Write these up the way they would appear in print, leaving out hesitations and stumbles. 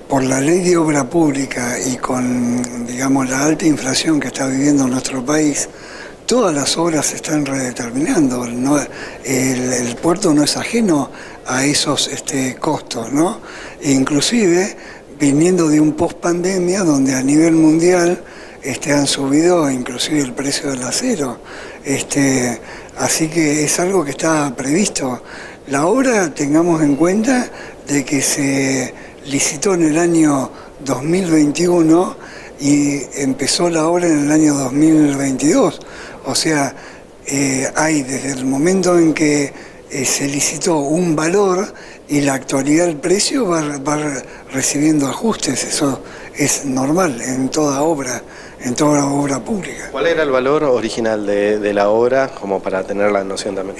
por la ley de obra pública y con, digamos, la alta inflación que está viviendo nuestro país, todas las obras se están redeterminando. El puerto no es ajeno a esos costos, ¿no? E inclusive, viniendo de un post-pandemia donde a nivel mundial han subido inclusive el precio del acero. Así que es algo que está previsto. La obra, tengamos en cuenta de que se licitó en el año 2021 y empezó la obra en el año 2022. O sea, hay desde el momento en que se licitó un valor y la actualidad del precio va recibiendo ajustes. Eso es normal en toda obra pública. ¿Cuál era el valor original de la obra, como para tener la noción también?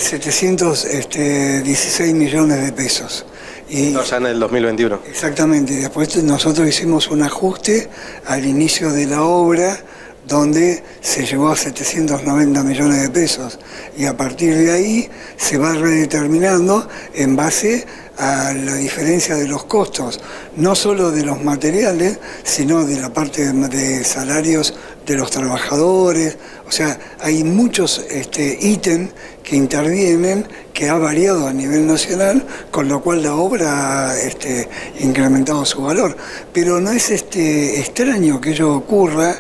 716 millones de pesos. Y ya en el 2021. Exactamente, y después nosotros hicimos un ajuste al inicio de la obra donde se llegó a 790 millones de pesos y a partir de ahí se va redeterminando en base a la diferencia de los costos, no solo de los materiales, sino de la parte de salarios de los trabajadores. O sea, hay muchos ítems que intervienen, que ha variado a nivel nacional, con lo cual la obra ha incrementado su valor. Pero no es extraño que ello ocurra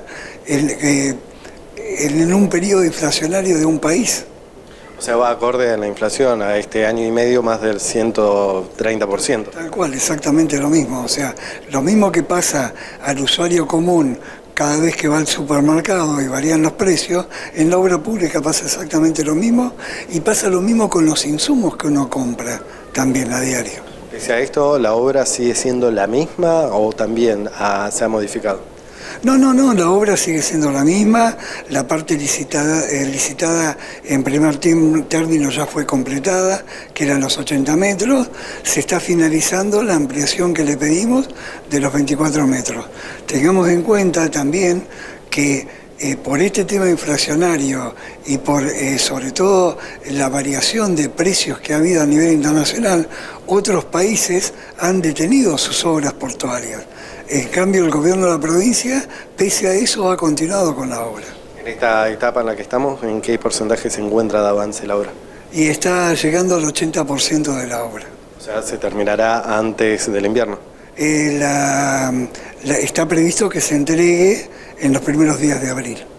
en un periodo inflacionario de un país. O sea, va acorde a la inflación, a este año y medio más del 130%. Tal cual, exactamente lo mismo. O sea, lo mismo que pasa al usuario común cada vez que va al supermercado y varían los precios, en la obra pública pasa exactamente lo mismo y pasa lo mismo con los insumos que uno compra también a diario. Pese a esto, ¿la obra sigue siendo la misma o también se ha modificado? No, la obra sigue siendo la misma, la parte licitada en primer término ya fue completada, que eran los 80 metros, se está finalizando la ampliación que le pedimos de los 24 metros. Tengamos en cuenta también que por este tema inflacionario y por sobre todo la variación de precios que ha habido a nivel internacional, otros países han detenido sus obras portuarias. En cambio, el gobierno de la provincia, pese a eso, ha continuado con la obra. En esta etapa en la que estamos, ¿en qué porcentaje se encuentra de avance la obra? Y está llegando al 80% de la obra. O sea, ¿se terminará antes del invierno? Está previsto que se entregue en los primeros días de abril.